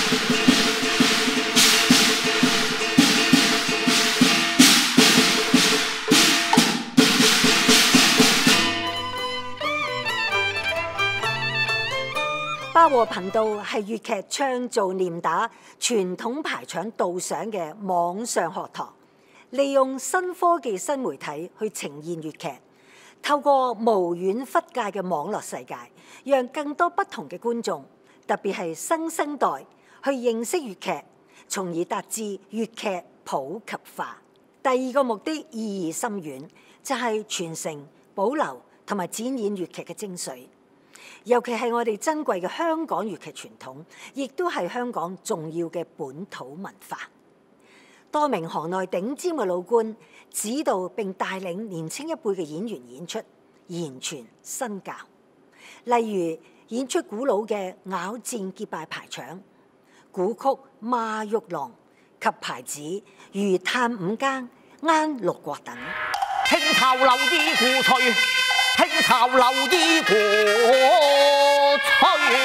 巴和頻道係粵劇唱做念打傳統排場導賞嘅網上學堂，利用新科技新媒體去呈現粵劇，透過無遠弗屆嘅網絡世界，讓更多不同嘅觀眾，特別係新生代去認識粵劇，從而達至粵劇普及化。第二個目的意義深遠，就係傳承、保留同埋展演粵劇嘅精髓。尤其係我哋珍貴嘅香港粵劇傳統，亦都係香港重要嘅本土文化。多名行內頂尖嘅老倌指導並帶領年青一輩嘅演員演出，言傳身教。例如演出古老嘅咬戰結拜排場、古曲馬玉郎及牌子如探五更、啱六國等。 清朝留啲鼓吹。清朝留啲鼓吹，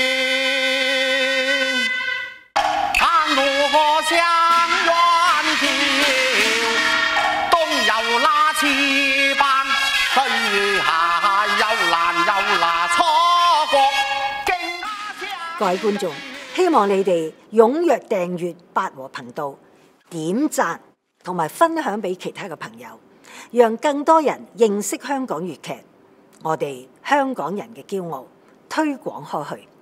安樂鄉遠眺，東有那翅膀，西下有蘭有那楚國勁家。 各位觀眾，希望你哋踴躍訂閱八和頻道，點讚同埋分享俾其他嘅朋友，讓更多人認識香港粵劇，我哋香港人嘅驕傲，推廣開去。